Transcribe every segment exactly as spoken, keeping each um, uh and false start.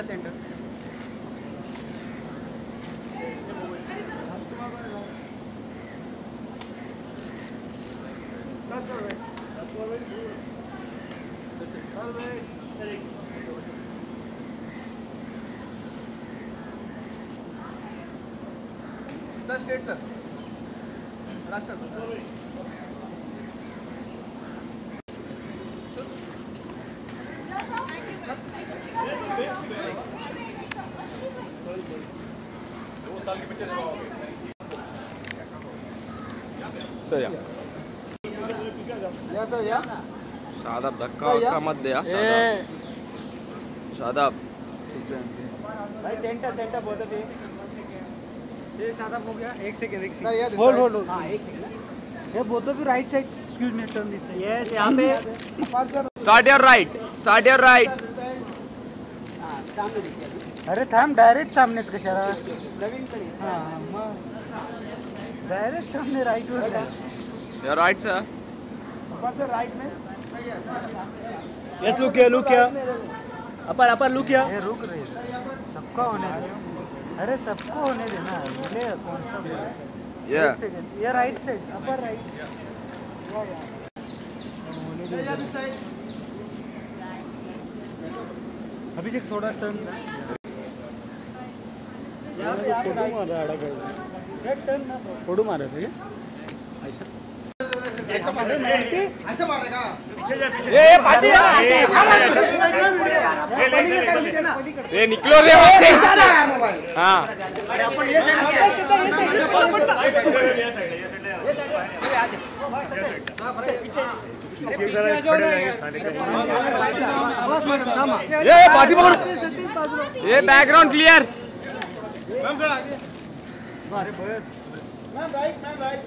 जा centre. Straight sir, रास्ता sir या शादाब धक्का वक्का मत दे यार। शादाब भाई सेंटर सेंटर बहुत है। ये शादाब हो गया। एक सेकंड एक सेकंड होल्ड होल्ड हां एक सेकंड। ये both of you right side, excuse me, turn this side. Yes यहां पे start your right, start your right. हां सामने दिसते। अरे थांब, डायरेक्ट सामनेच कशाला नवीन कडे। हां मग डायरेक्ट सामने राइट वर। योर राइट सर, ऊपर राइट में। यस लुक किया, लुक किया, अपर अपर लुक किया। ये रुक रहे, सबका होने दे। अरे सबको होने देना। ले कौन सा बोल? ये एक सेकंड, ये राइट साइड, अपर राइट। अभी एक थोड़ा टर्न यहां पे फोटो मार रहा है। एक टर्न ना फोटो मार रहे थे ऐसा ऐसा मार रहे हैं, ऐसा मार रहे हैं। पीछे जा, पीछे ए पार्टी ये निकलो रे वहां से। हां अरे अपन ये साइड ये साइड ये पार्टी पकड़, ये बैकग्राउंड क्लियर। मैम थोड़ा आगे। अरे बस मैम राइट, मैम राइट।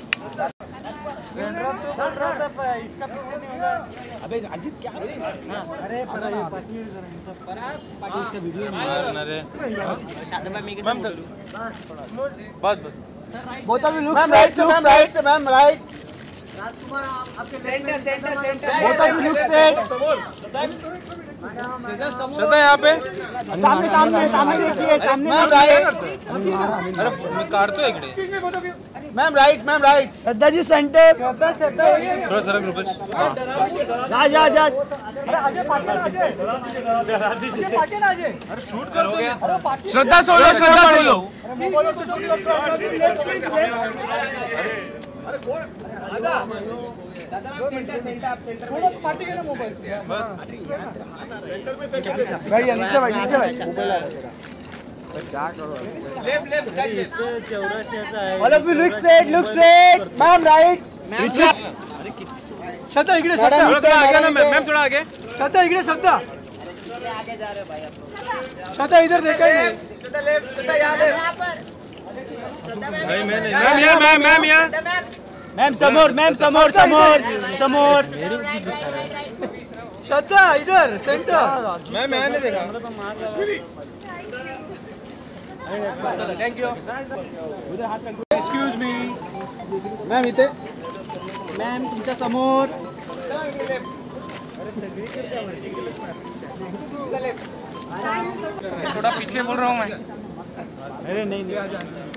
चल रहा था इसका पीछे नहीं होगा। अबे अजीत क्या है? हां अरे पर ये पार्टी पर पार्टी इसका वीडियो नहीं ना रे शादाब भाई मैं मैम बस बस both of you look right, ma'am right से, मैम राइट। राजकुमार आपके centre centre centre both of you look straight. Shraddha यहाँ पे सामने सामने सामने देखिए, सामने। Ma'am right. अरे मैं काटतो इकडे। Ma'am right, ma'am right. Shraddha ji centre. Shraddha Shraddha थोड़ा सरक रुपेश। जा जा जा। अरे अजय पाटिल, अजय पाटिल अजय। अरे शूट कर हो गया। Shraddha solo, Shraddha solo. अरे कौन आजा दादा सेंटर सेंटर आप सेंटर थोड़ा पार्टी के ना मोबाइल से सेंटर पे सेंटर भाई नीचे भाई, नीचे भाई मोबाइल आ रहा है। क्या करो लेफ्ट लेफ्ट ये तो चौरासियाचा आहे। All of you look straight, look straight. Ma'am right. नीचे श्रद्धा इकडे, श्रद्धा थोड़ा आगे ना मैम, मैम थोड़ा आगे। श्रद्धा इकडे, श्रद्धा आगे जा रहे भाई आप। श्रद्धा इधर देखा ही नहीं। सीधा लेफ्ट, सीधा यहां लेफ्ट। नहीं मैं नहीं। मैम यहाँ, मैम मैम यहाँ। मैम समोर, मैम समोर समोर समोर। श्रद्धा इधर सेंटर। मैम यहाँ नहीं देखा। Thank you. Excuse me ma'am, इथे मॅम तुमच्या समोर। थोड़ा पीछे बोल रहा हूँ मैं। अरे नहीं नहीं